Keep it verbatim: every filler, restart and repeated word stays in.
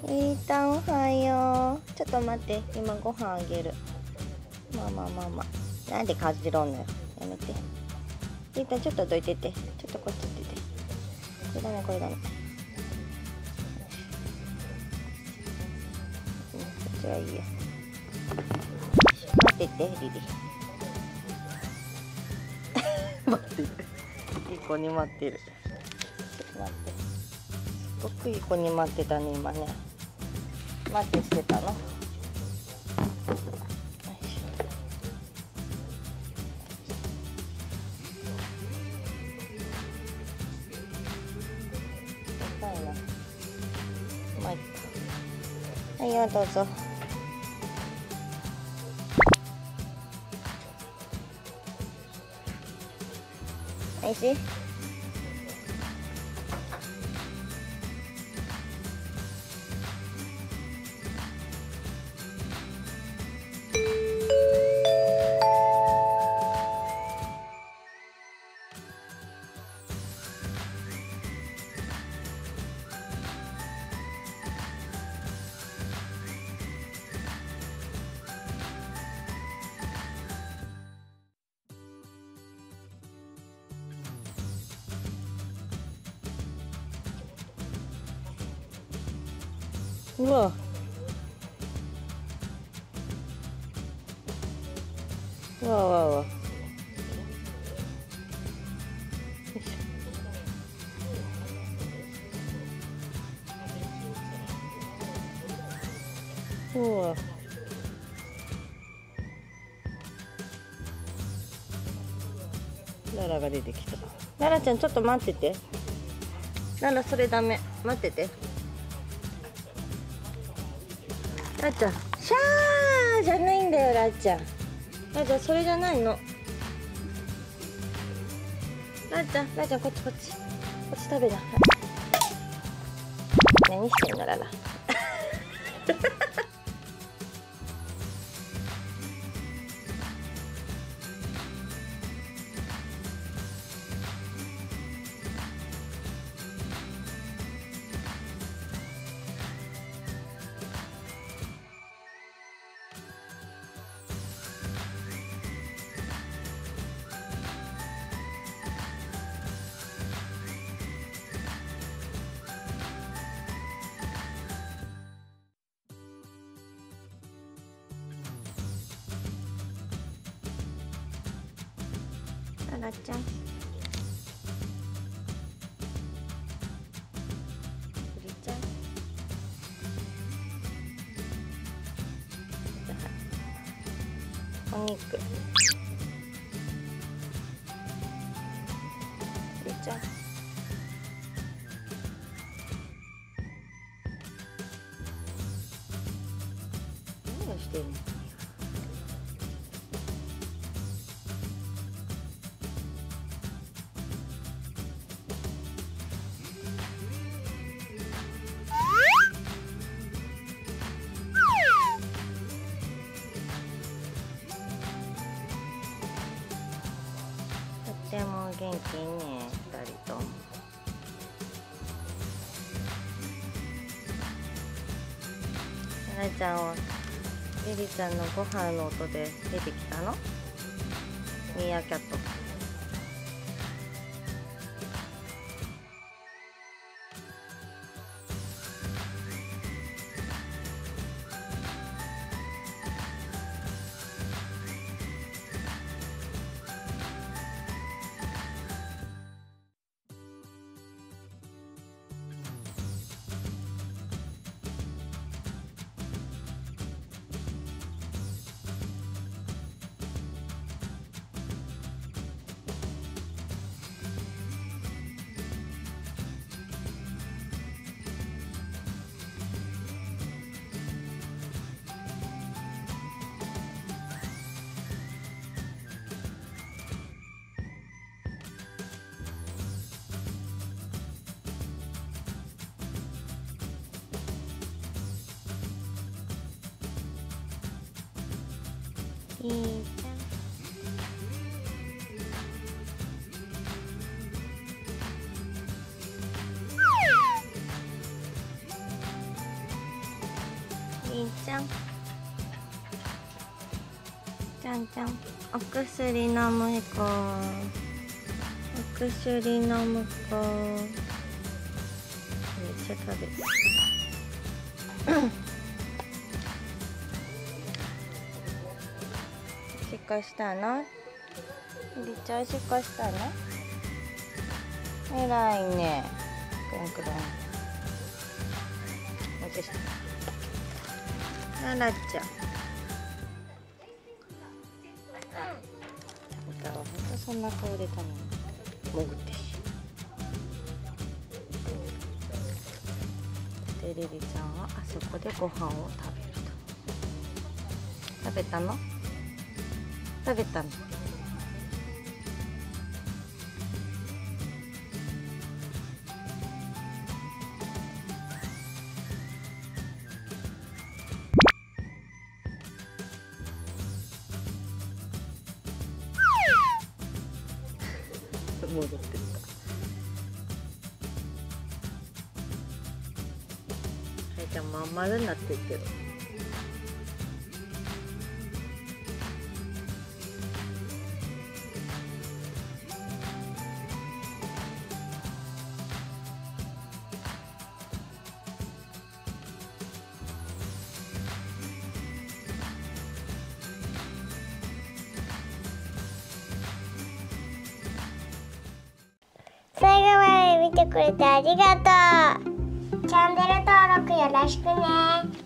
いいたんおはよう。ちょっと待って、今ご飯あげる。まあまあまあまあ、なんでかじろんのよ。やめて。いいたんちょっとどいてて。ちょっとこっち行ってて。これだね、これだね。うん、こっちはいいよ。待ってて、リリー。待ってて。いい子に待ってる。ちょっと待って。すごくいい子に待ってたね、今ね。待ってしてたの。はいよ、どうぞ。おいしい？うわ。うわうわうわ。よいしょ。うわ。ララが出てきた。ララちゃんちょっと待ってて。ララそれダメ。待ってて。ラちゃん、シャーじゃないんだよ、ラちゃん。ラちゃん、それじゃないの。ラちゃん、ラちゃん、こっちこっち。こっち食べな。何してんの、ララ。ララちゃん。お肉。ゆうちゃん。何をしてるの？とっても元気いいね、二人とも。ララちゃんはリリちゃんのご飯の音で出てきたの？ミーアキャット。いいじゃん。 りんちゃん、ちゃんちゃん、お薬飲む子、お薬飲む子。めっちゃ食べる。おしっこしたの？りっちゃんおしっこしたの？えらいね。くるんくるん。おじした。ならちゃん。歌はほんとそんな顔でたのに潜ってし。でリリちゃんはあそこでご飯を食べると。食べたの？食べたの？戻ってった。はいちゃんまん丸になってるけど。 最後まで見てくれてありがとう。チャンネル登録よろしくね。